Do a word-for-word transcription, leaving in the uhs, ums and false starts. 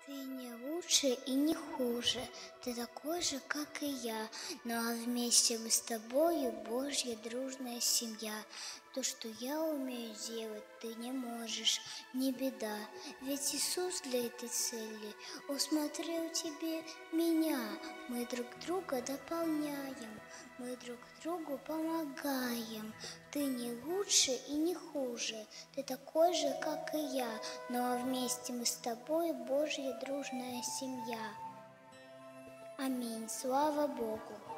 Ты не лучше и не хуже, ты такой же, как и я, ну а вместе мы с тобою Божья дружная семья. То, что я умею делать, ты не можешь, не беда, ведь Иисус для этой цели усмотрел тебе меня. Мы друг друга дополняем, мы друг другу помогаем. Ты не лучше и не хуже, ты такой же, как и я, но вместе мы с тобой Божья дружная семья. Аминь. Слава Богу.